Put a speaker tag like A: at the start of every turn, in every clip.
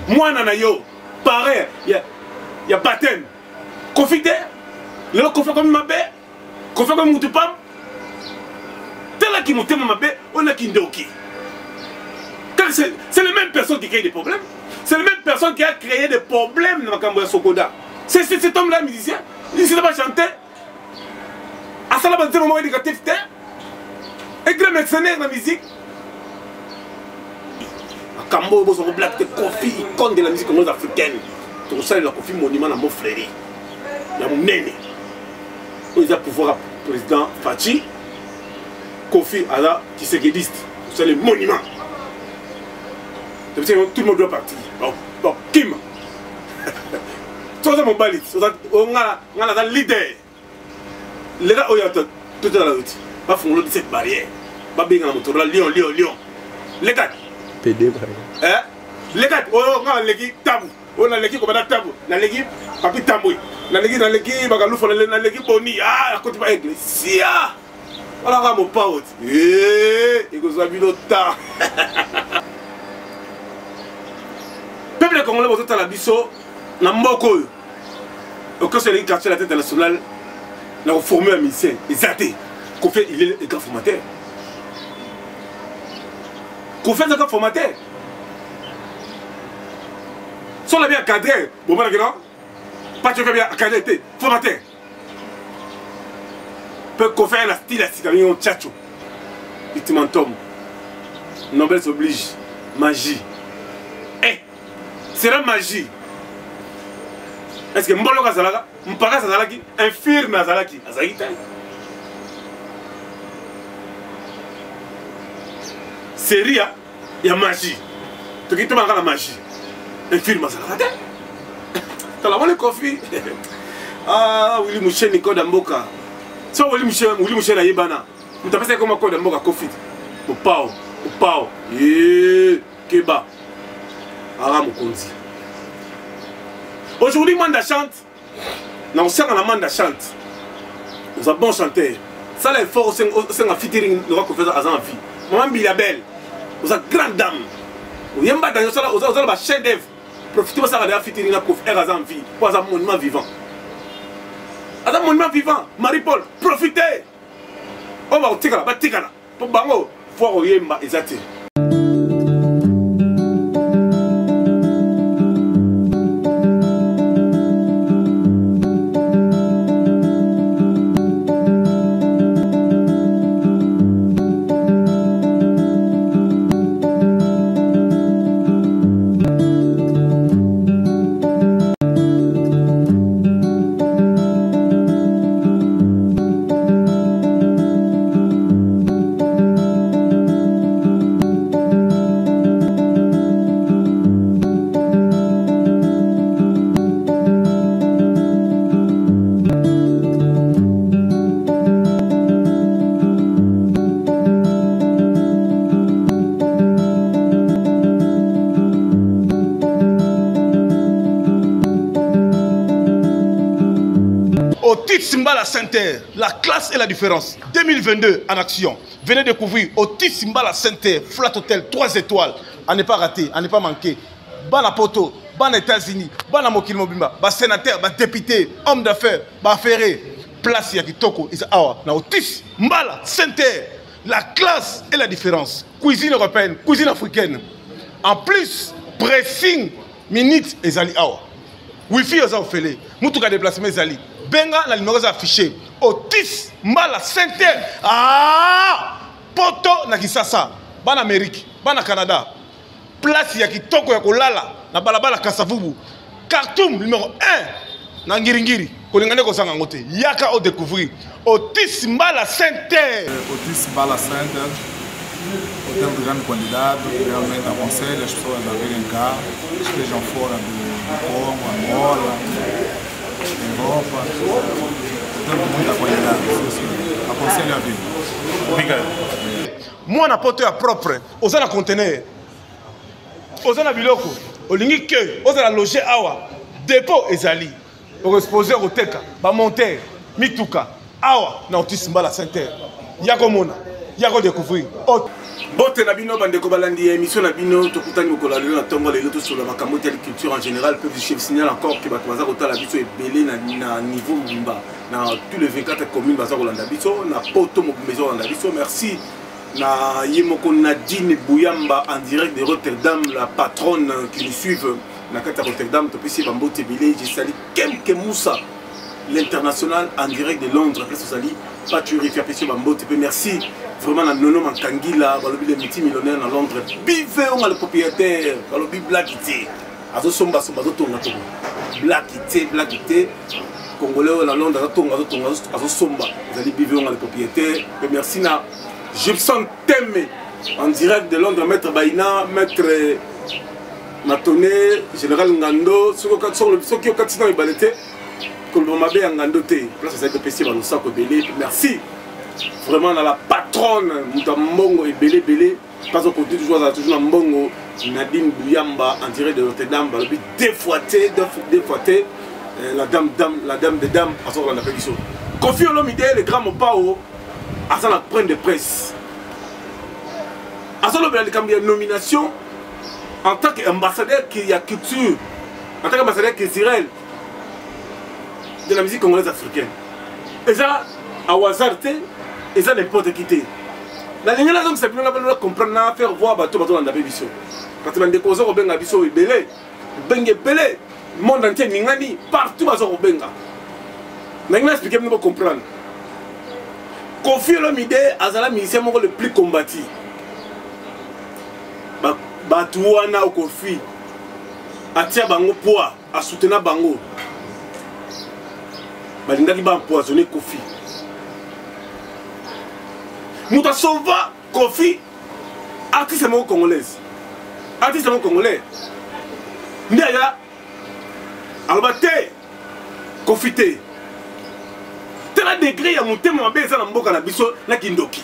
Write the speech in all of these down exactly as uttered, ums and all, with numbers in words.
A: Moi, nanayo, pareil, il y a baptême. Confité, le conflit comme ma bête, conflit comme Moutupam. Tel qui monte ma bête, on a qui ndoki. C'est la même personne qui crée des problèmes. C'est la même personne qui a créé des problèmes dans Makambouya Sokoda. C'est cet homme-là, musicien. Il ne sait pas chanter. À ça, là, c'est un moment éducatif. Un grand mercenaire de la musique. Kambo, vous avez black de Kofi, icône de la musique africaine. Tout ça, il a Kofi monument dans mon frère. Il y a mon néné. Il a pouvoir président Fachi. Kofi a la Tshisekidiste. C'est le monument. Tout le monde doit partir. Bon, Kim. C'est mon balit. On a un leader. Les gars, ils ont tout à la route. Ils font cette barrière. Ils font un moteur. Lyon, Lyon, Lyon. Les gars.
B: P D.
A: Hein? Les gars, on a l'équipe tabou. On a l'équipe comme un tabou. On a l'équipe papi tabou. On a l'équipe, on a l'équipe, on a l'équipe boni. Ah, à côté de l'église. Voilà, mon pote. Eh, il vous a vu notre temps. Peuple congolais, vous êtes à la bisso, na mboko. Au cas où c'est quartier de la tête nationale, là on formé un musicien, exacté. Qu'on fait, il est le grand formateur. Qu'on fait le grand formateur. Si on l'a bien cadré, bon, ben non, pas tu fais bien cadré, formateur. Peut qu'on fait la style à citoyen tchatcho. Ultimatum. Nobel s'oblige. Magie. Eh! C'est la magie. Est-ce que Mbolo Kazalaka, Mpaka Kazalaki, infirme Azalaki, Azalaki série, il y a magie. Tu quittes la magie. Infirme Azalaka. Tu as la Kofi. Ah, Willy Mouché Nico Damboka. Si Willy Mouché, Willy Mouché na Yebana, tu as fait comme un code Damboka Kofi. Au pao, au pao. Eh, Keba. Aram Konzi. Aujourd'hui, Manda chante. Non, c'est un Manda chante. Nous avons bon chanteur. Ça, là, il faut aussi un featuring. Nous avons fait ça en vie. Maman Bilabel. Vous êtes grande dame. Vous avez un chef d'œuvre. Profitez de ça, vous avez un featuring pour faire ça en vie. Pour un monument vivant. Un monument vivant. Marie-Paul, profitez. On va au tigala, va tigala. Pour bango, il faut que vous ayez.
C: Otis Simbala Center, la classe et la différence. deux mille vingt-deux en action. Venez découvrir Otis Simbala Center, Flat Hotel, trois étoiles. À ne pas rater, à ne pas manquer. Bana Poto, Bana États-Unis, Bana Mokil Mobimba, Bana sénateur, Bana député, homme d'affaires, Bana ferré. Place Yakitoko, Isa Awa, na Otis Simbala Center, la classe et la différence. Cuisine européenne, cuisine africaine. En plus, pressing, minutes et Zali Awa. Wi-Fi aux enfants, Moutouka déplacement Zali. Benga la numéro affiché. Otis Mbala Center. Ah! Poto na Kisasa. Ban Amérique. Ban Canada. Place ya kitoko ya kolala. Na balabala Kasavubu. Khartoum numéro un. Na Ngiringiri. Kolingane ko sanga ngote. Yaka au découvrir. Otis Mbala Center.
D: Otis Mbala Center. Hôtel de grande quantidade. Realmente aconselho as pessoas a virem cá. Estejam fora do Congo, Angola. Europa, temos muita qualidade, aconselho a vir.
C: Obrigado. Moi, na porte à propre, aux na conteneur, aux na biloko, au lingi que, aux na loger awa, dépôt ezali, au exposeur au teka, ba monter, mituka, awa, na Otis Mbala Center, yako mona, yako découvrir.
A: Bote na bino bande ko balandi émission na bino to kutani ko la na tongo le loto sur la makambo de culture en général peut chef signal encore que bato baza kotala biso ebele na na niveau mumba na tous les vingt-quatre communes baza kolanda biso na poto mo maison kolanda biso merci na yemoko Nadine Bouyamba en direct de Rotterdam la patronne qui nous suivent na kata Rotterdam to pesi bambote ebele je sali Kemke Moussa l'international en direct de Londres place Sali Paturi fait apprécier bambote merci vraiment na nono mankangila balobi le multimillionnaire na Londres bive on a le propriétaire balobi Blackité azo somba somba zo tonga to Blackité Blackité congolais na Londres azo tonga azo tonga azo somba zali bive on a le propriétaire merci na Gibson Teme en direct de Londres maître Baina maître Matoné général Ngando sur le sur qui au quotidien ibalete Kolbomabe Ngando te place ça de pesi ba sako belé merci vraiment dans la patronne Moutambongo et belé belé parce qu'on continue toujours à toujours Mbongo Nadine Bouyamba en direct de Rotterdam balobi défoité défoité la dame dame la dame des dames à son on appelle ça Kofi Olomide le grand Mopao à son point de presse à son le nomination en tant qu'ambassadeur qui a culture en tant qu'ambassadeur culturel de la musique congolaise africaine et ça à Wazarte et ça n'importe qui t'es. La ligne là donc c'est bien là comprendre faire voir bateau bateau dans la biso. Parce que les causes au benga biso est belé, benga belé, monde entier ningani partout bateau au benga. Maintenant expliquer nous comprendre. Kofi Olomide azala musicien moko le plus combattu. Ba bateau wana au Kofi atia bango poids à soutenir bango. Balingaki ba empoisonner Kofi. Mouta Sova, Kofi, artiste congolaise. Artiste congolais. Ndiaga, Albate, Kofi te. Tel degré ya monté mon bébé na mboka na biso na kindoki.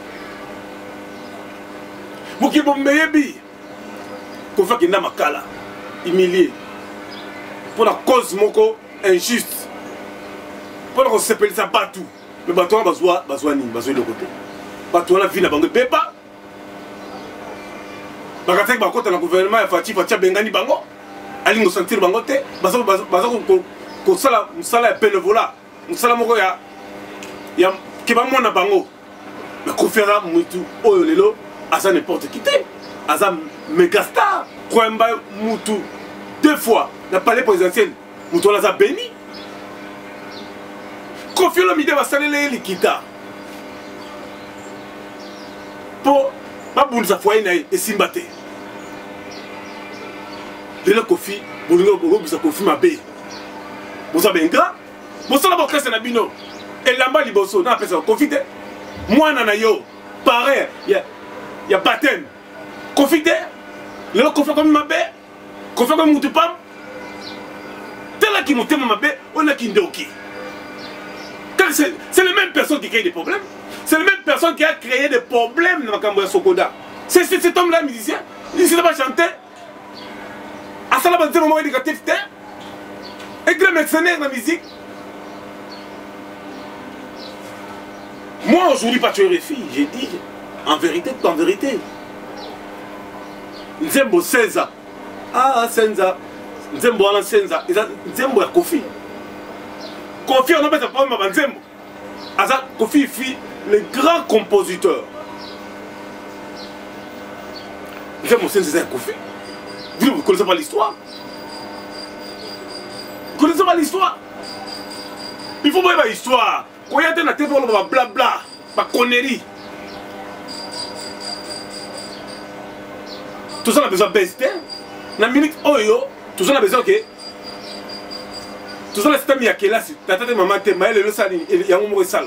A: Moki bombeyebi. Kofi kinda makala, humilié. Pour la cause moko injuste. Pour qu'on s'appelle ça partout. Mais bateau on bazwa bazwa ni bazwa le côté. Bateau la vie na bango beba. Bakatek bakota na gouvernement ya Fati Fati bengani bango. Ali ngo sentir bango te. Bazo bazo ko ko sala musala ya bénévolat. Musala moko ya ya kiba mona bango. Mais ko fera mutu oyo lelo asa n'importe qui te. Asa mégastar. Kwemba mutu deux fois na palais présidentiel. Mutu la za béni. Kofi Olomide va saler likita pour pas boule sa foyer na et simbate de la Kofi bolingo bogo sa Kofi mabe boza benga boza la bokese na bino et lamba liboso na pesa Kofi te mwana na yo pareil ya ya baptême Kofi te le Kofi comme mabe Kofi comme mutupam tela ki mutema mabe ona kindoki. C'est la même personne qui crée des problèmes. C'est la même personne qui a créé des problèmes dans Makambo Sokoda. C'est cet homme-là, musicien. Il ne sait pas chanter. À ça, il y a un moment éducatif. Et grand mercenaire dans la musique. Moi, aujourd'hui, pas tuer les filles. J'ai dit, en vérité, en vérité. Nzembo Senza. Ah, Senza. Nzembo Alan Senza. Nzembo ya Kofi. Kofi, on a pas de problème avec Nzembo. Aza Kofi fit le grand compositeur. Nzembo Senza c'est Kofi. Vous ne connaissez pas l'histoire. Vous ne connaissez pas l'histoire. Il faut voir l'histoire. Quand il y a des télé, on va blabla, pas conneries. Tout ça on a besoin de baisser. Dans la minute oyo, tout ça on a besoin que tout ça, c'est un peu de temps. La tête de maman, il y a un moment de ça.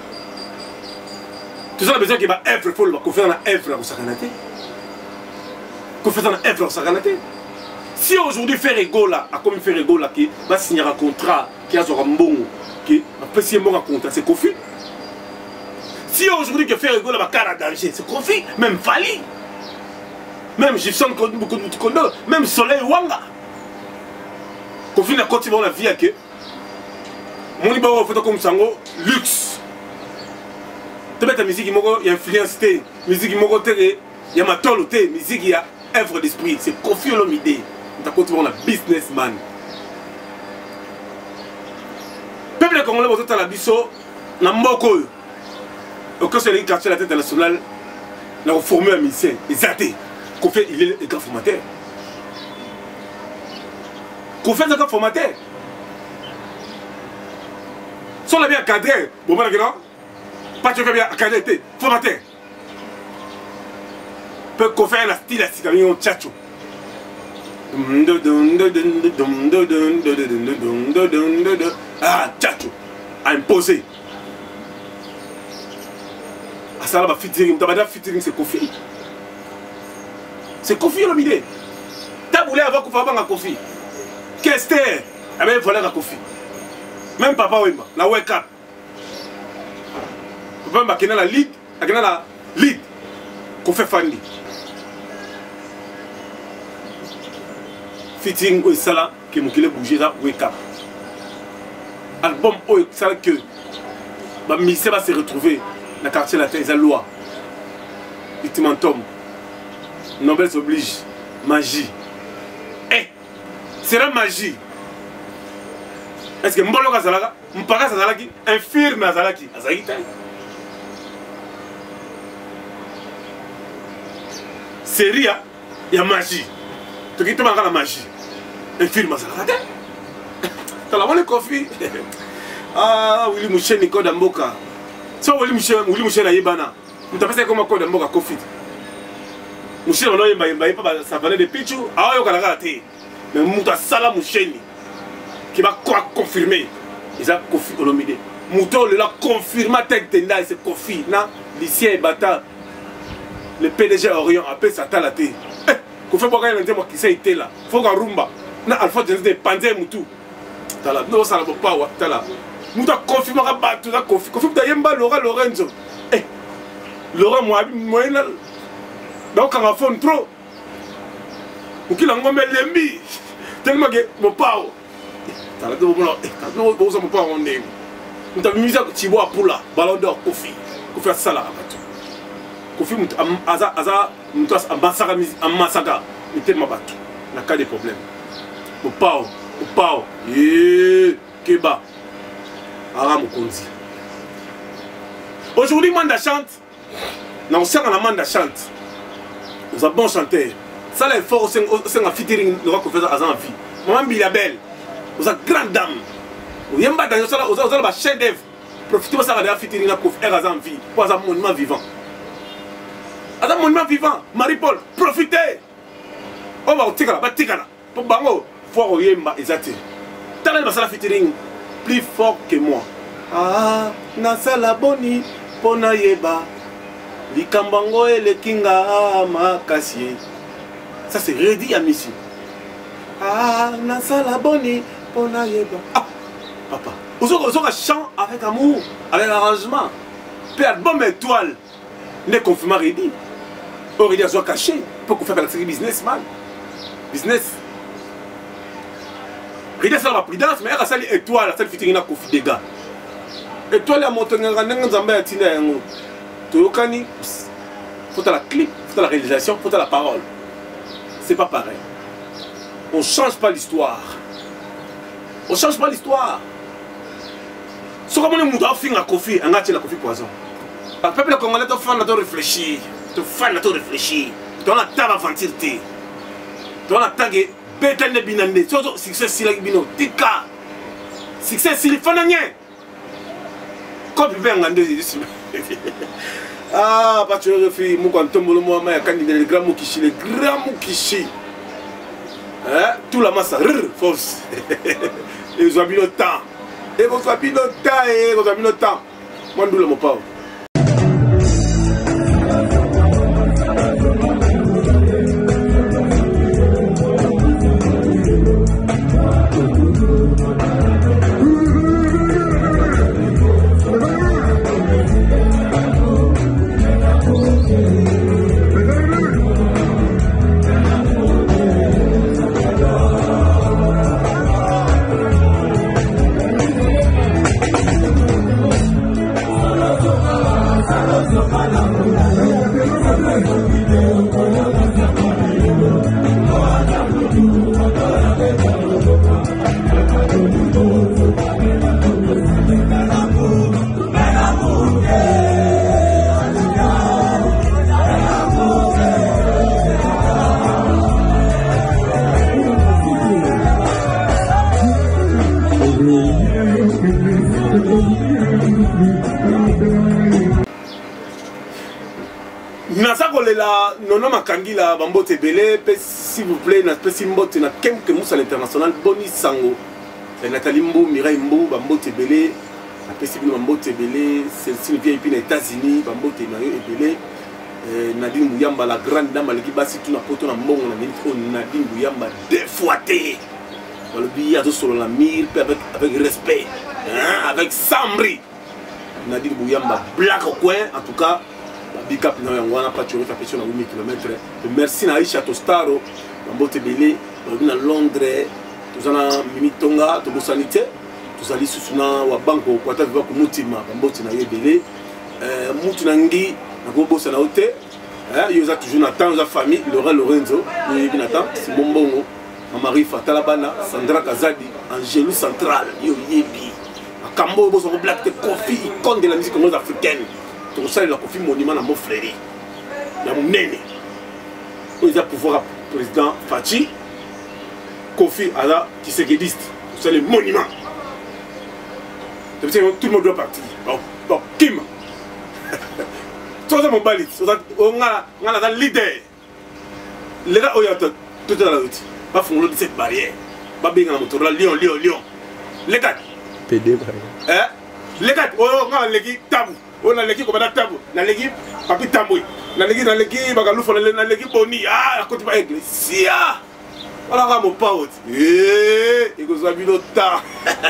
A: Tout ça, on a besoin qu'il y ait un œuvre. Il faut faire un œuvre pour s'arrêter. Il faut faire un œuvre pour s'arrêter. Si aujourd'hui, faire ego là, comme faire ego là, qui va signer un contrat, qui a un bon, qui va signer un bon contrat, c'est Kofi. Si aujourd'hui, que faire ego là, va carrément danger, c'est Kofi. Même Fali. Même Gibson Kondo, même Soleil Wanga. Kofi na koti bon la vie que mon liba photo comme sango luxe. Tu mets ta musique moko y influence té musique moko té Il y a ma tolote, musique, il y a œuvre d'esprit. C'est Kofi Olomide. On a continué un businessman. Peuple congolais, vous êtes à la bisso, na mboko. Au cas où c'est quartier de la tête nationale, nous avons formé un musicien. Exacté. Kofi, il est le grand formateur. Kofi est le grand formateur. Si on a bien cadré, bon, ben, non, pas que bien cadré, formateur. Peu Kofi a un style à cigarion tchatcho. Ah, tchatcho, à imposer. Ah, ça là, featuring, featuring, c'est Kofi. C'est Kofi Olomide. T'as voulu avoir Kofi avant Kofi. Qu'est-ce que c'est? Eh bien, il fallait à Kofi. Même Papa Wemba, la wake up. Papa Wemba, qui est la lead, qui est la lead. Kofi Fandi. Fitting au sala, qui m'a bougé là, wake up. Album au sala que ma mission va se retrouver dans le quartier de la Terre, loi. Ultimatum. Nobel s'oblige. Magie. Eh, c'est la magie. Est-ce que Mbolo Kazalaka, Mpaka Zalaki, infirme Azalaki, Azalaki. Série, il y a magie. Tu as la magie. Infirme Azalaki. Tu as la Kofi. Ah, Willy Mouché Nico Damboka. Si Willy Mouché, Willy Mouché Naïbana, tu as fait comme un code Damboka Kofi. Mouché, on a eu un savane de Pichou. Ah, il y a un raté. Mais Mouta Sala Mouché. Qui va confirmer. Ils ont Kofi Olomide. Mouton l'a confirmé. C'est Kofi. Lycée et Bata. Le P D G Orient appelle ça à la télé. Kofi Boga il a dit moi qui s'est été là. Faut qu'on rumba. Na Alpha Jens de Panzé Moutou. T'as là. Non ça ne va pas. T'as là. Mouton confirme à battre la Kofi. Kofi Dayemba Laura Lorenzo. Eh. Laura moi moi là. Donc on va faire trop. Ou qu'il a ngommé lembi. Tellement que mon pao. T'as là de bon là. T'as non bon ça mon pao on est. Nous t'as mis ça Thibaut Apula. Ballon d'or Kofi. Kofi a ça là. Kofi aza aza mutwas ambasaka ambasaka itema bato na cas de problème mon pao mon pao eh keba ara mukonzi aujourd'hui Manda chante na osaka na Manda chante nous avons bon chanteur ça là fort c'est c'est un featuring le Kofi aza en vie maman Bilabel vous êtes grande dame vous yemba dans ça là vous avez ba chef d'œuvre profitez de ça là featuring na Kofi aza en vie pour un monument vivant. Adam monument vivant, Marie-Paul, profitez. On va au tigala, va tigala. Pour bango, voir au yemba, exacté. T'as l'air de featuring plus fort que moi. Ah, nasala boni, pona yeba. Likambango et le kinga makasié. Ça c'est ready à mission. Ah, nasala boni, pona yeba. Ah, papa. Vous avez un chant avec amour, avec arrangement. Puis album étoile, n'est confirmé ready. Aurélie a caché pour qu'on fasse la série businessman. Business. Aurélie a la prudence, mais elle a sali étoile, elle a featuring na Kofi des gars. Étoile a monté un grand zambé à Tina Yango. Toyokani, faut la clip, faut la réalisation, faut la parole. C'est pas pareil. On change pas l'histoire. On change pas l'histoire. Ce qu'on a dit, on a Kofi, on a tiré la Kofi poison. Le peuple congolais doit faire de réfléchir. Tu fais de réfléchir. Tu as la table aventure. Tu as la table béton de binande. Tu as le succès si la bino. Tika. Succès si le fananye. Comme tu veux en gande. Ah, pas tu refais. Moi quand tombe le moi, mais quand il y a le grand Mukishi, le grand Mukishi. Hein? Tout la masse force. Et vous avez le temps. Et vous avez le temps. Et vous avez le temps. Moi, nous le mot pas.
B: Let's go.
A: là, non, non, Makangi là, Bambote Belé, s'il vous plaît, n'a pas si mbote, n'a qu'un que mousse à l'international, Boni Sango, Nathalie Mbou, Mireille Mbou, Bambote Belé, n'a pas si Bambote Belé, celle-ci vient aux États-Unis, Bambote Mayo et Belé, Nadine Bouyamba, la grande dame, elle qui basse tout na poto na mbongo na minute, Nadine Bouyamba défoîté. Le billet sur la mire avec, avec respect, hein, avec Samri. Nadine Bouyamba, black au coin, en tout cas. Big up na yangwana pas tuer fait sur huit kilomètres. Merci na Aisha Tostaro, Bambote Belé, on à Londres, tous en Mimi Tonga, to sanité, tous ali susuna wa banko kwa ta viva kumutima, Bambote na Belé. Euh mutu nangi na go bossa na hote. Hein, yoza toujours na temps za famille, Laurent Lorenzo, il Nathan, c'est bonbongo. Marie Fatalabana, Sandra Kazadi, Angélou Central, yo yebi. A Cambo bosso black te Kofi, icône de la musique congolaise africaine. Tout ça, il a Kofi monument dans mon frère. Il y a mon néné. Il a pouvoir président Fachi. Kofi Ala qui s'est guédiste. C'est le monument. Tout le monde doit partir. Donc, Kim. C'est mon balit. On a un leader. Les gars, tout est dans la route. Pas fondre cette barrière. Pas bien dans moteur. Lion, Lion, Lion. Les gars.
B: P D.
A: Hein? Les gars, on a l'équipe tabou. On a l'équipe comme tabou. On a l'équipe papi tabou. On a l'équipe dans l'équipe bagalou. On a l'équipe boni. Ah, à côté pas église. Sia. Voilà mon pote. Eh, il vous a vu le temps.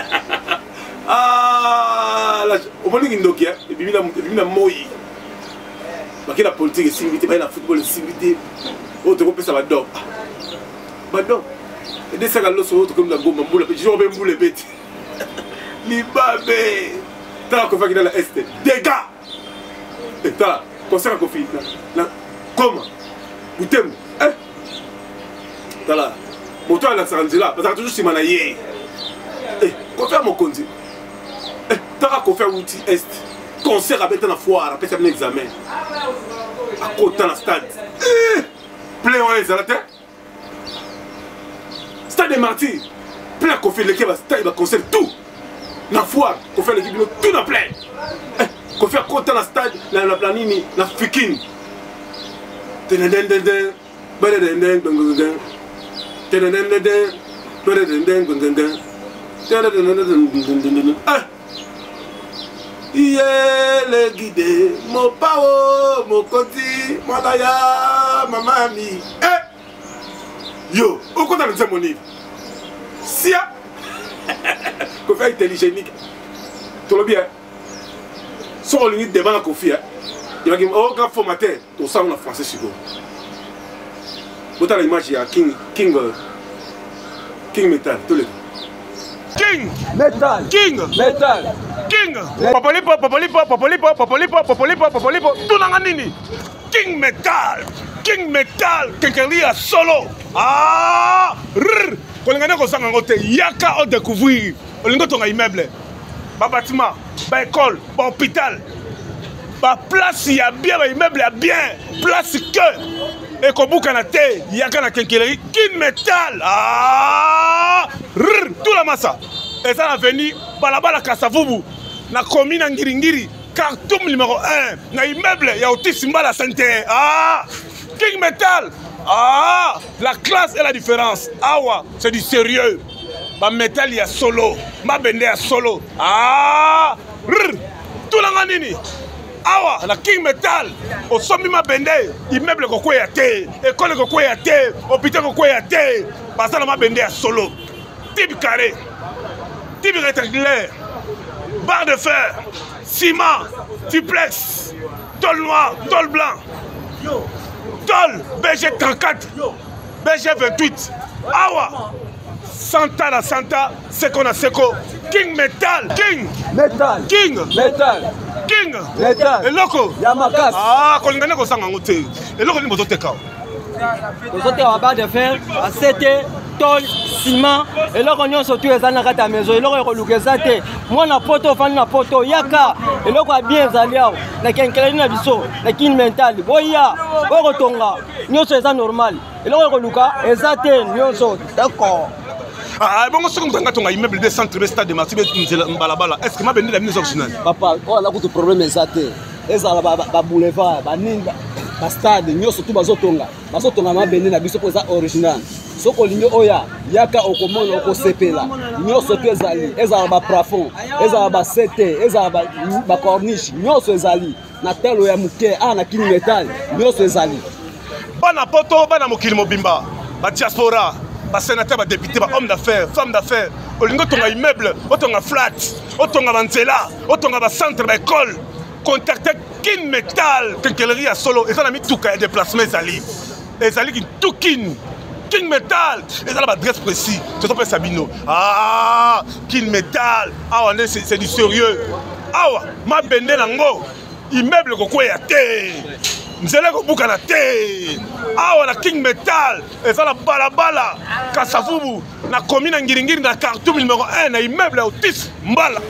A: Ah, là, au moins il y a et puis il y a il y a moi. Parce que la politique est s'inviter, pas la football est s'inviter. Autre groupe ça va donc. Bah donc. Et des sagas l'autre autre comme la gomme boule, je vais même boule bête. Libabé. T'as qu'on fait dans la est. Dégâts. Et t'as concert à Kofi. Là, comment? Vous t'aimez? Hein? T'as là. Mon toit là, ça rentre là. Parce que toujours si manaillé. Eh, qu'on fait mon conduit. Eh, t'as qu'on fait outil est. Concert avec un foire, après un examen. À côté dans le stade. Eh, plein en les arrêtés. Stade des martyrs. Plein qu'on fait l'équipe, il va concert tout. Dans la foire, qu'on fait l'équipe, tout dans plein. Eh, qu'on fait à côté dans le stade, dans la planine, dans la fikine. Ah! Iye le guide, mon pao, mon koti, mon daya, ma mamie. Eh! Yo, où qu'on a le mon livre? Sia! Qu'on fait intelligénique. Tout le bien. Sur le limite devant la confie, il va dire, oh, grand formateur, on sent en français sur vous. Vous avez l'image, il y a King, King, King Metal, tous les deux.
B: King Metal
A: King
B: Metal
A: King Popolipo Popolipo Popolipo Popolipo Popolipo Popolipo tout dans nini King Metal King Metal quelqu'un solo ah quand on a qu'on ngote yaka on découvrir on lingo ton immeuble ba bâtiment ba école ba hôpital ba place il y a bien ba immeuble il y a bien place que et qu'on bouge na te yaka na quelqu'un King Metal ah tout la massa et ça a venu balabala Kasavubu na commune Ngiringiri carton numéro un na immeuble ya Otis Mbala Santé ah King Metal ah la classe et la différence awa c'est du sérieux ba metal ya solo ma bende ya solo ah tout la nini awa la King Metal au sommet ma bende immeuble ko ya te école ko ya te hôpital ko ya te basala ma bende ya solo type carré, type rectangulaire, barre de fer, ciment, duplex, tôle noire, tôle blanc, tôle B G trente-quatre, B G vingt-huit, awa, Santa la Santa, Seko na Seko, King Metal, King
B: Metal
A: King
B: Metal
A: King
B: Metal
A: et loco,
B: Yamakas
A: ah, quand on a ça en côté, et loco ni moto teka.
B: Vous êtes en barre de fer, à sept tôle, ciment, et là on a surtout les années à la maison, et là on a loupé ça. Moi na poto, fan na poto, yaka, et là on a bien zaliao, na kenkele na biso, na King Metal, boya, orotonga, nous c'est ça normal, et là on a luka, et ça t'es, nous sommes d'accord.
A: Ah bon, on se compte quand on a immeuble de centre stade de Martinique, Mbalabala, est-ce que ma bende la mise originale?
B: Papa, on a beaucoup de problèmes, et ça t'es, et ça va boulevard, baninda.
E: bastade nyonso tu bazotonga bazotonga mabende na biso poza original soko linyo oya yaka okomona okosepela nyonso tu ezali ezala ba plafond ezala ba sete ezala ba corniche nyonso ezali na telo ya muke a na kini metal nyonso ezali
C: bana poto bana mokili mobimba ba diaspora ba sénateur ba député ba homme d'affaires femme d'affaires olingo tonga immeuble otonga flat otonga banzela otonga ba centre ba école contacter King Metal Kenkelerie à solo et ça na mituka ya déplacement ezali ezali ki tukin King Metal et ça la adresse précis c'est pas Sabino ah King Metal ah on est c'est du sérieux ah ma bende nango immeuble kokwe ya te nzela ko buka na te ah na King Metal et ça la balabala Kasavubu na commune Ngiringiri na Khartoum numéro un na immeuble autis mbala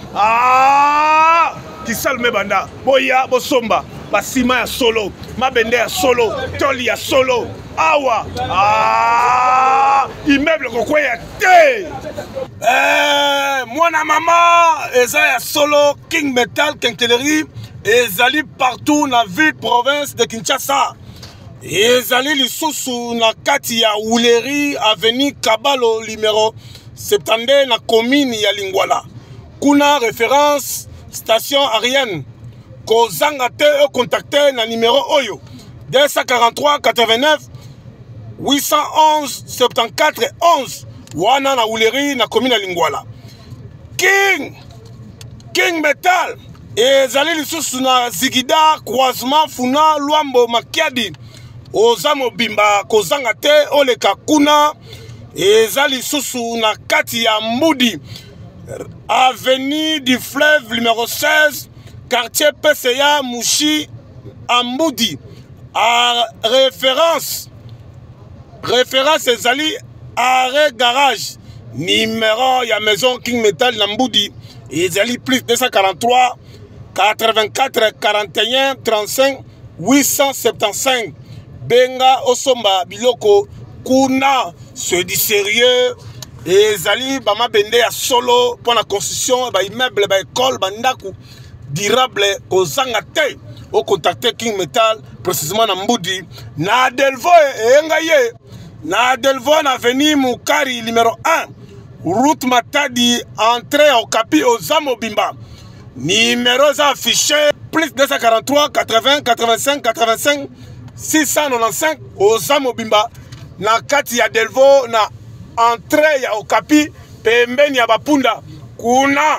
C: ah Kisalme banda boya bosomba basima ya solo mabende ya solo toli ya solo awa ah immeuble kokwe ya te eh mwana mama eza ya solo King Metal Kenkelerie ezali partout na ville province de Kinshasa ezali lisusu na kati ya Wuleri avenue Kabalo numéro soixante-dix na commune ya Lingwala kuna référence station Ariane kozanga te o contacter na numéro oyo deux cent quarante-trois quatre-vingt-neuf huit cent onze soixante-quatorze onze wana na Wuleri na commune ya Lingwala King King Metal ezali lisusu na Zigida croisement Funa Luambo Makiadi oza mobimba kozanga te oleka kuna ezali lisusu na kati ya Mbudi avenue du fleuve numéro seize quartier P C A Mouchi à Mbudi à référence référence ezali arrêt garage numéro ya maison King Metal na Mbudi ezali plus deux cent quarante-trois quatre-vingt-quatre quarante et un trente-cinq huit cent soixante-quinze benga osomba biloko kuna c'est du sérieux ezali bama bende ya solo pour la construction ba immeuble ba école ba ndaku durable kozanga te au contacter King Metal précisément na Mbudi na Delvo enga ye na Delvo na avenue Mukari numéro un route Matadi entrée au Capi aux Zamobimba numéro affiché plus deux cent quarante-trois quatre-vingts quatre-vingt-cinq quatre-vingt-cinq six cent quatre-vingt-quinze aux Zamobimba na kati ya Delvo na entrée ya Okapi pembeni ya bapunda kuna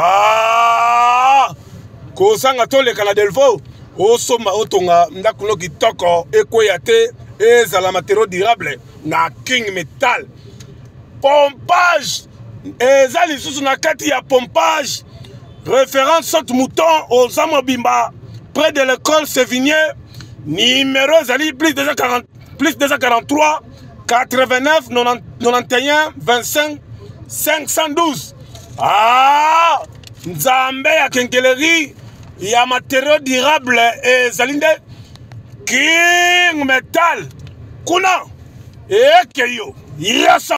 C: ah kozanga toleka na Delvo osoma otonga ndakulo kitoko ekweya te ezala matériau durable na King Metal pompage ezali lisusu na kati ya pompage référence saute mouton aux Amobimba près de l'école Sévigné numéro ezali plus deux cent quarante plus deux cent quarante-trois quatre-vingt-neuf quatre-vingt-onze vingt-cinq cinq cent douze ah nzambe ya Kenkelerie ya matériau durable ezali nde King Metal kuna ekeyo yasa